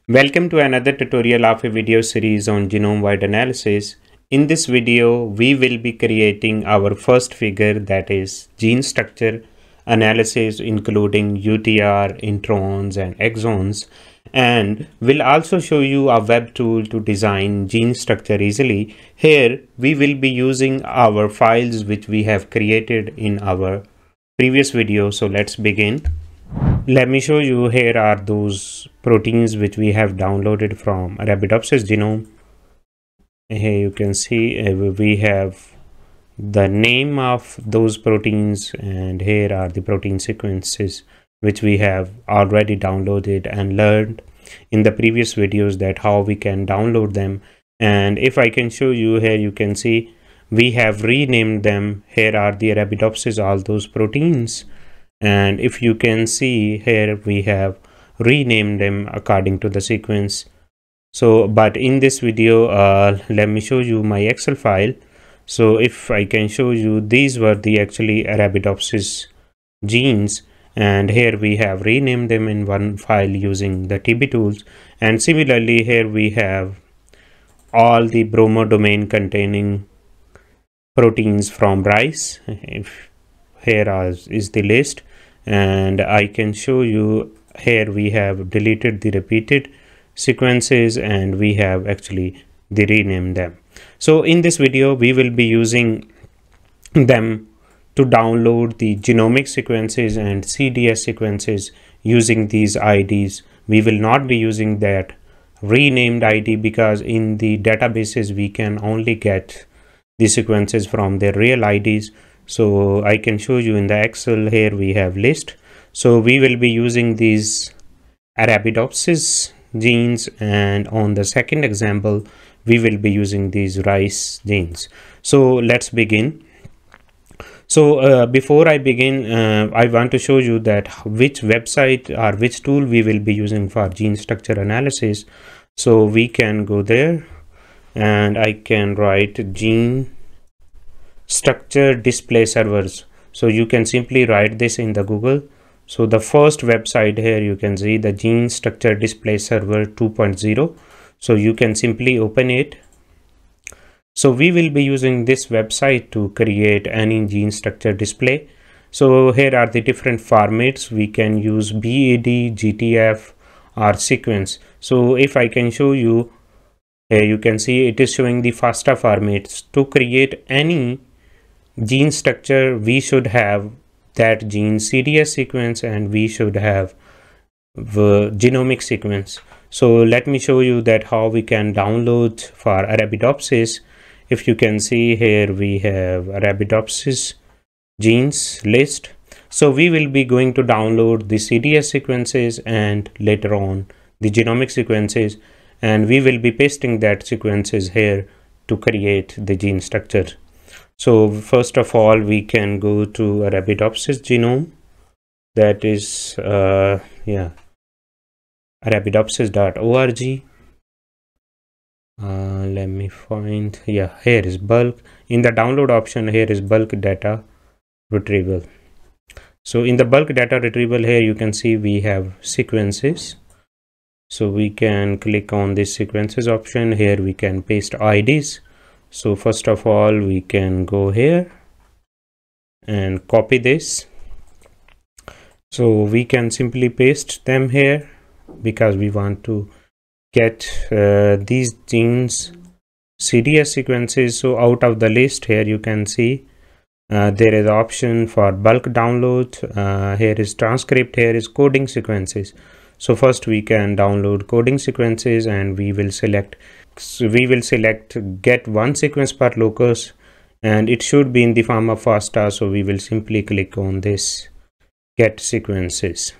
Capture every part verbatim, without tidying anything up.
Welcome to another tutorial of a video series on genome-wide analysis. In this video, we will be creating our first figure, that is gene structure analysis, including U T R, introns and exons, and we'll also show you a web tool to design gene structure easily. Here we will be using our files which we have created in our previous video. So let's begin. Let me show you. Here are those proteins which we have downloaded from Arabidopsis genome. Here you can see uh, we have the name of those proteins, and here are the protein sequences which we have already downloaded and learned in the previous videos that how we can download them. And if I can show you, here you can see we have renamed them. Here are the Arabidopsis, all those proteins. And if you can see here, we have renamed them according to the sequence. So but in this video, uh, let me show you my Excel file. So if I can show you, these were the actually Arabidopsis genes, and here we have renamed them in one file using the T B tools. And similarly, here we have all the bromodomain containing proteins from rice. If here is the list, and I can show you here we have deleted the repeated sequences and we have actually the renamed them. So in this video we will be using them to download the genomic sequences and C D S sequences using these I Ds. We will not be using that renamed I D because in the databases we can only get the sequences from their real I Ds. So I can show you in the Excel. Here we have list. So we will be using these Arabidopsis genes, and on the second example we will be using these rice genes. So let's begin. So uh, before I begin, uh, I want to show you that which website or which tool we will be using for gene structure analysis. So we can go there and I can write gene structure display servers. So you can simply write this in the Google. So the first website here you can see the gene structure display server two point zero. So you can simply open it. So we will be using this website to create any gene structure display. So here are the different formats. We can use B A D, G T F or sequence. So if I can show you, here you can see it is showing the FASTA formats. To create any gene structure we should have that gene C D S sequence and we should have the genomic sequence. So let me show you that how we can download for Arabidopsis. If you can see here we have Arabidopsis genes list. So we will be going to download the C D S sequences and later on the genomic sequences, and we will be pasting that sequences here to create the gene structure. So first of all we can go to Arabidopsis genome, that is uh, yeah arabidopsis dot org. Uh, let me find, yeah here is bulk. In the download option here is bulk data retrieval. So in the bulk data retrieval here you can see we have sequences. So we can click on this sequences option. Here we can paste I Ds. So first of all we can go here and copy this. So we can simply paste them here because we want to get uh, these genes C D S sequences. So out of the list here you can see uh, there is option for bulk download. Uh, here is transcript, here is coding sequences. So first we can download coding sequences and we will select So we will select get one sequence per locus, and it should be in the form of FASTA. So we will simply click on this get sequences.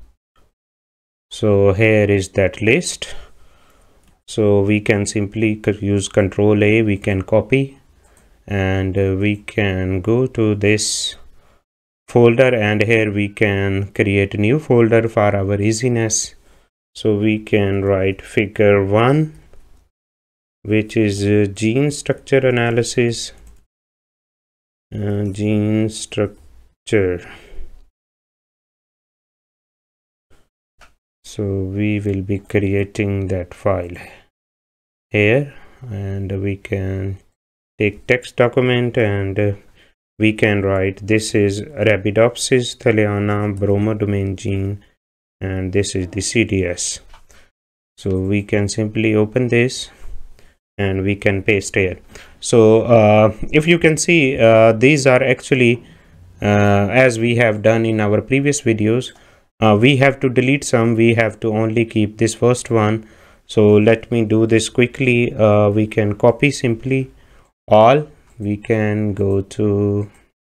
So here is that list. So we can simply use control A, we can copy, and uh, we can go to this folder, and here we can create a new folder for our easiness. So we can write figure one, which is uh, gene structure analysis, uh, gene structure. So we will be creating that file here, and we can take text document and uh, we can write this is Arabidopsis thaliana bromodomain gene, and this is the C D S. So we can simply open this and we can paste here. So uh, if you can see, uh, these are actually uh, as we have done in our previous videos, uh, we have to delete some, we have to only keep this first one. So let me do this quickly. Uh, we can copy simply all, we can go to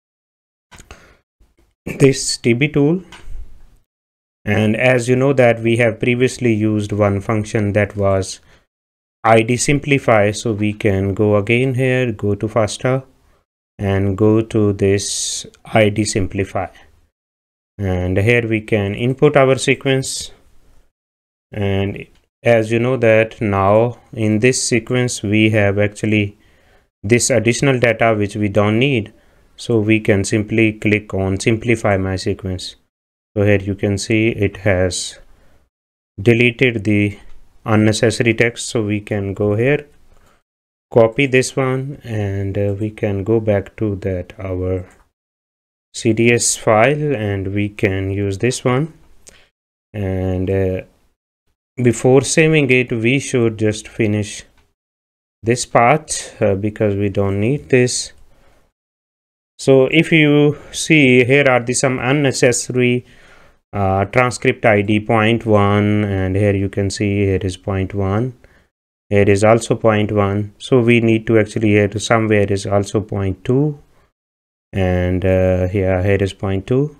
this T B tool, and as you know that we have previously used one function that was I D simplify, so we can go again here, go to FASTA and go to this I D simplify, and here we can input our sequence. And as you know that now in this sequence we have actually this additional data which we don't need, so we can simply click on simplify my sequence. So here you can see it has deleted the unnecessary text, so we can go here, copy this one, and uh, we can go back to that our C D S file and we can use this one. And uh, before saving it, we should just finish this part uh, because we don't need this. So if you see, here are the some unnecessary uh, transcript I D zero point one, and here you can see here is zero point one, here is also zero point one, so we need to actually here to somewhere is also zero point two, and uh, here here is zero point two,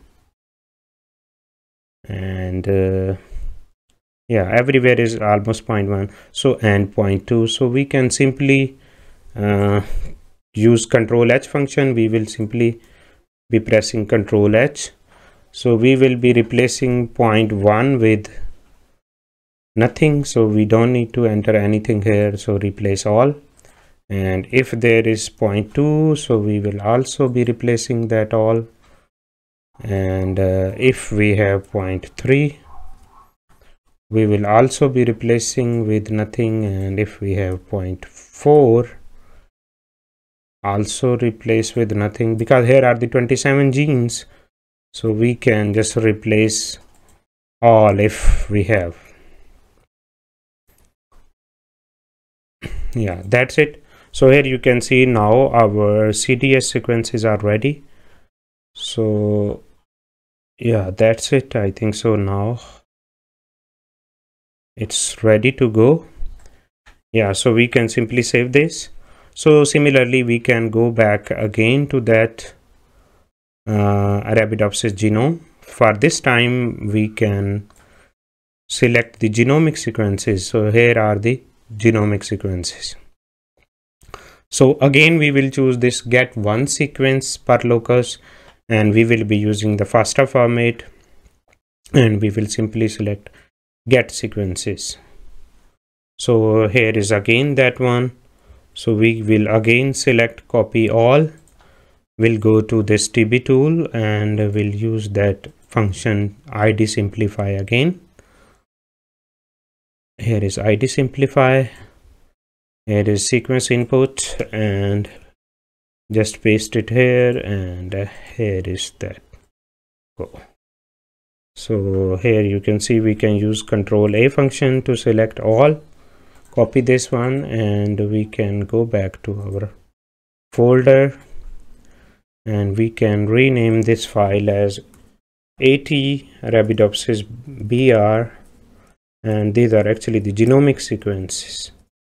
and uh, yeah, everywhere is almost zero point one, so and zero point two. So we can simply uh, use control H function. We will simply be pressing control H, so we will be replacing zero point one with nothing, so we don't need to enter anything here, so replace all. And if there is zero point two, so we will also be replacing that all. And uh, if we have zero point three, we will also be replacing with nothing. And if we have zero point four, also replace with nothing, because here are the twenty-seven genes, so we can just replace all if we have. Yeah, that's it. So here you can see now our C D S sequences are ready. So yeah, that's it. I think so now it's ready to go. Yeah, so we can simply save this. So similarly we can go back again to that uh, Arabidopsis genome. For this time we can select the genomic sequences. So here are the genomic sequences. So again we will choose this get one sequence per locus, and we will be using the FASTA format, and we will simply select get sequences. So here is again that one, so we will again select copy all, we'll go to this T B tool and we'll use that function I D simplify again. Here is I D simplify, here is sequence input, and just paste it here, and uh, here is that go. So here you can see we can use control A function to select all, copy this one, and we can go back to our folder and we can rename this file as AT Arabidopsis B R, and these are actually the genomic sequences.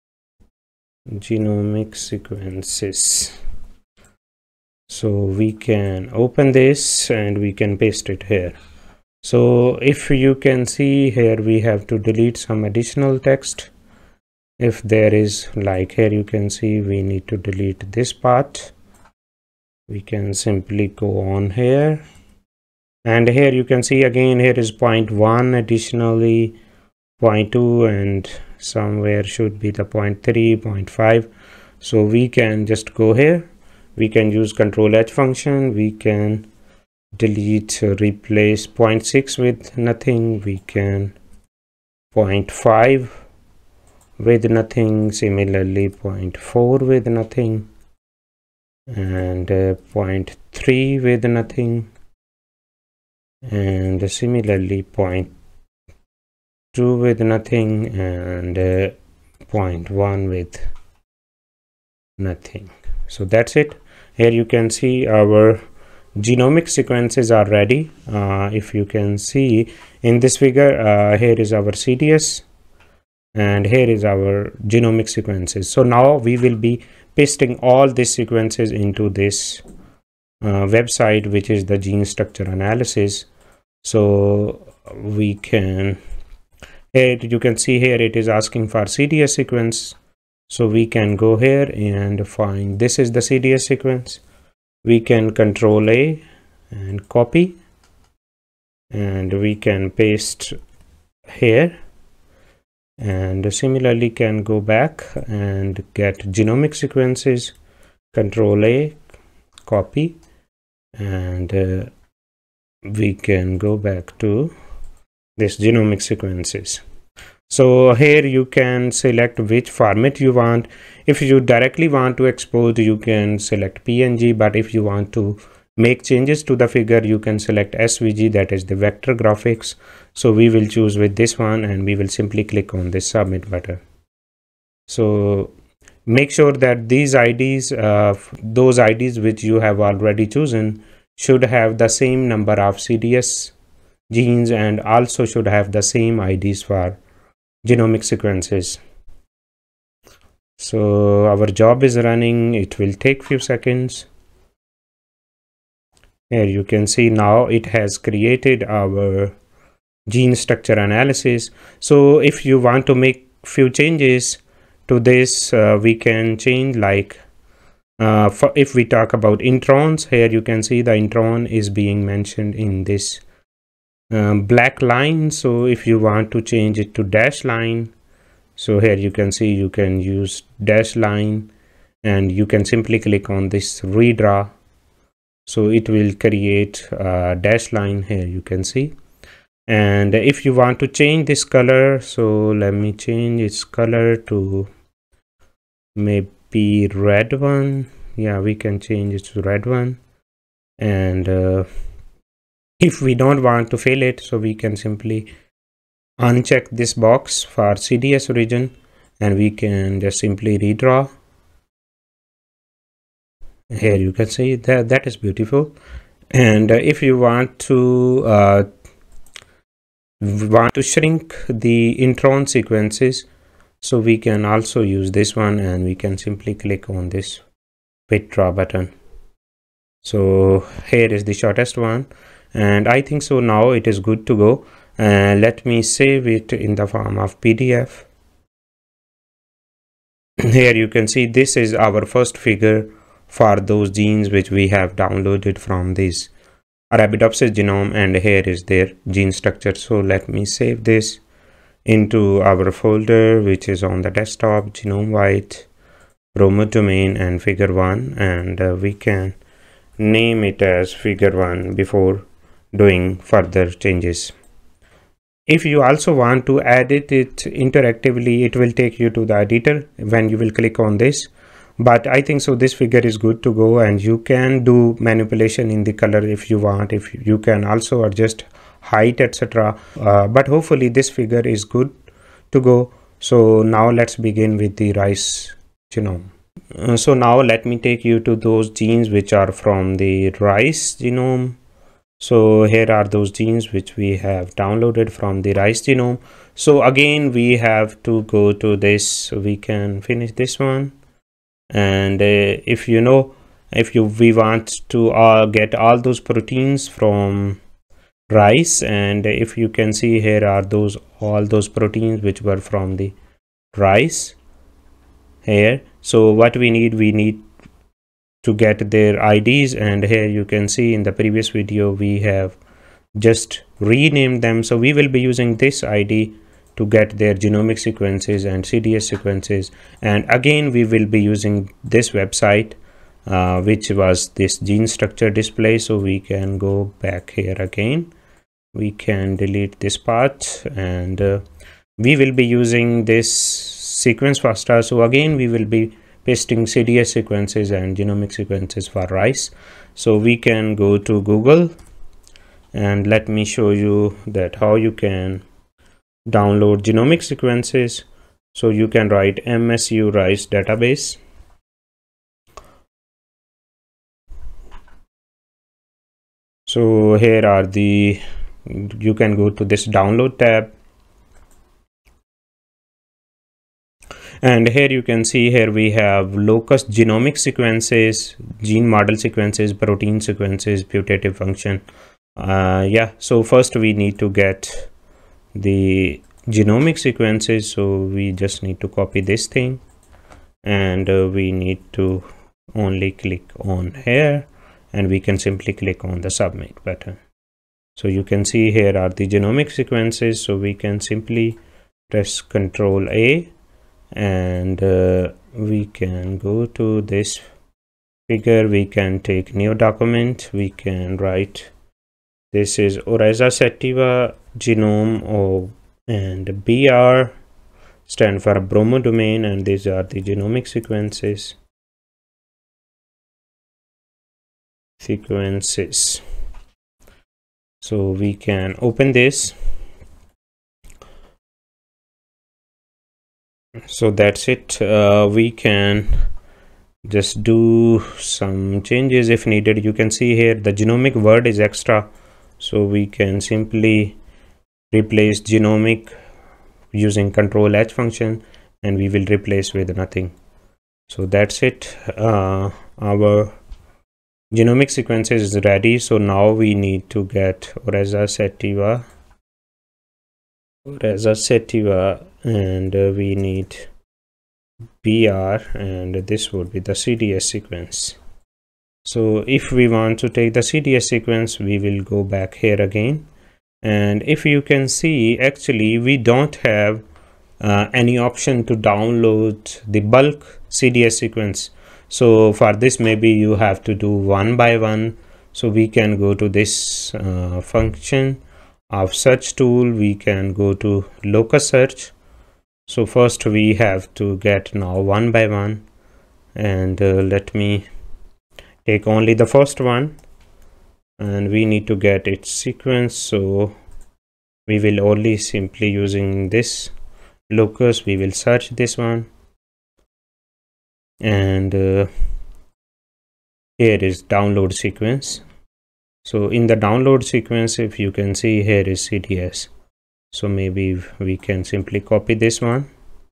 Genomic sequences. So we can open this and we can paste it here. So if you can see here, we have to delete some additional text. If there is, like here you can see we need to delete this part. We can simply go on here, and here you can see again here is zero point one, additionally zero point two, and somewhere should be the zero point three, zero point five. So we can just go here, we can use control H function, we can delete, uh, replace zero point six with nothing, we can point five with nothing, similarly zero point four with nothing, and uh, zero point three with nothing, and similarly zero point two with nothing, and uh, zero point one with nothing. So that's it. Here you can see our genomic sequences are ready. Uh, if you can see in this figure, uh, here is our C D S and here is our genomic sequences. So now we will be pasting all these sequences into this uh, website, which is the gene structure analysis. So we can, here you can see here it is asking for C D S sequence. So we can go here and find, this is the C D S sequence. We can control A and copy, and we can paste here, and similarly can go back and get genomic sequences, control A, copy, and uh, we can go back to this genomic sequences. So here you can select which format you want. If you directly want to export, you can select P N G, but if you want to make changes to the figure, you can select S V G, that is the vector graphics. So we will choose with this one, and we will simply click on this submit button. So make sure that these I Ds, uh, those I Ds which you have already chosen, should have the same number of C D S genes and also should have the same I Ds for genomic sequences. So our job is running. It will take few seconds. Here you can see now it has created our gene structure analysis. So if you want to make few changes to this, uh, we can change, like uh, for if we talk about introns, here you can see the intron is being mentioned in this um, black line. So if you want to change it to dash line, so here you can see you can use dash line, and you can simply click on this redraw. So it will create a dash line, here you can see. And if you want to change this color, so let me change its color to maybe red one. Yeah, we can change it to red one. And uh, if we don't want to fill it, so we can simply uncheck this box for C D S origin, and we can just simply redraw. Here you can see that that is beautiful. And uh, if you want to uh, want to shrink the intron sequences, so we can also use this one, and we can simply click on this withdraw button. So here is the shortest one, and I think so now it is good to go. Uh, let me save it in the form of P D F. Here you can see this is our first figure for those genes which we have downloaded from this Arabidopsis genome, and here is their gene structure. So let me save this into our folder, which is on the desktop, genome-wide, remote domain, and figure one, and uh, we can name it as figure one before doing further changes. If you also want to edit it interactively, it will take you to the editor when you will click on this. But I think so this figure is good to go, and you can do manipulation in the color if you want. If you can also adjust height, et cetera. Uh, but hopefully this figure is good to go. So now let's begin with the rice genome. Uh, so now let me take you to those genes which are from the rice genome. So here are those genes which we have downloaded from the rice genome. So again we have to go to this, so we can finish this one. And uh, if you know, if you we want to uh, get all those proteins from rice, and if you can see here are those all those proteins which were from the rice here. So what we need, we need to get their I Ds, and here you can see in the previous video we have just renamed them. So we will be using this I D to get their genomic sequences and C D S sequences, and again we will be using this website uh, which was this gene structure display. So we can go back here again, we can delete this part, and uh, we will be using this sequence FASTA. So again, we will be pasting C D S sequences and genomic sequences for rice. So we can go to Google, and let me show you that how you can download genomic sequences. So you can write M S U rice database. So here are the, you can go to this download tab, and here you can see, here we have locus genomic sequences, gene model sequences, protein sequences, putative function. Uh, yeah, so first we need to get the genomic sequences. So we just need to copy this thing, and uh, we need to only click on here, and we can simply click on the submit button. So you can see here are the genomic sequences. So we can simply press Control A, and uh, we can go to this figure. We can take new document. We can write, this is Oryza sativa genome, or and B R stand for bromodomain, and these are the genomic sequences. Sequences. So we can open this. So that's it. Uh, we can just do some changes if needed. You can see here the genomic word is extra, so we can simply replace genomic using Control H function, and we will replace with nothing. So that's it. Uh, our genomic sequences is ready. So now we need to get Oryza sativa, Oryza sativa, and uh, we need B R, and this would be the C D S sequence. So if we want to take the C D S sequence, we will go back here again, and if you can see, actually we don't have uh, any option to download the bulk C D S sequence. So for this, maybe you have to do one by one. So we can go to this uh, function of search tool. We can go to locus search. So first we have to get now one by one, and uh, let me take only the first one, and we need to get its sequence. So we will only simply using this locus, we will search this one, and uh, here is download sequence. So in the download sequence, if you can see, here is C D S. So maybe we can simply copy this one,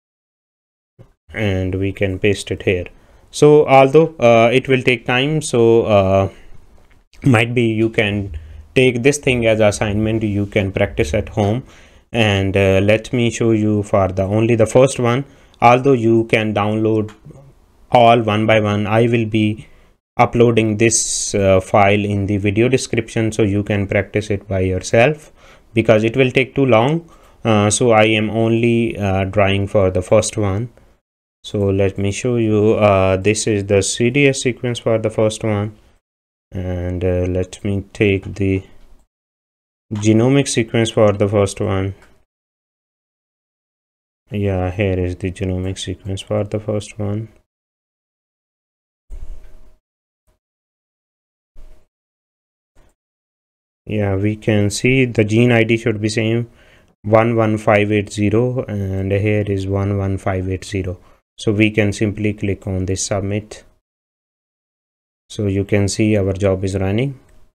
and we can paste it here. So although uh, it will take time, so uh, might be you can take this thing as assignment, you can practice at home. And uh, let me show you for the only the first one. Although you can download all one by one, I will be uploading this uh, file in the video description, so you can practice it by yourself, because it will take too long. Uh, so I am only uh, drawing for the first one. So let me show you. Uh, this is the C D S sequence for the first one, and uh, let me take the genomic sequence for the first one. Yeah, here is the genomic sequence for the first one. Yeah, we can see the gene I D should be same, one one five eight zero, and here is one one five eight zero. So we can simply click on this submit. So you can see our job is running,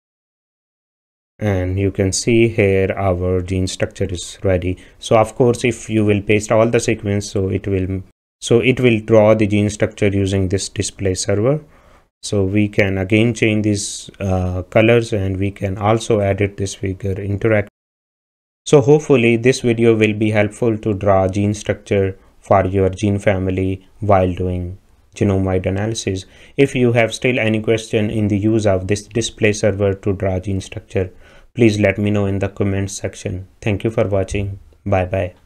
and you can see here our gene structure is ready. So of course, if you will paste all the sequence, so it will so it will draw the gene structure using this display server. So we can again change these uh, colors, and we can also edit this figure interact. So hopefully this video will be helpful to draw gene structure for your gene family while doing genome-wide analysis. If you have still any question in the use of this display server to draw gene structure, please let me know in the comments section. Thank you for watching. Bye bye.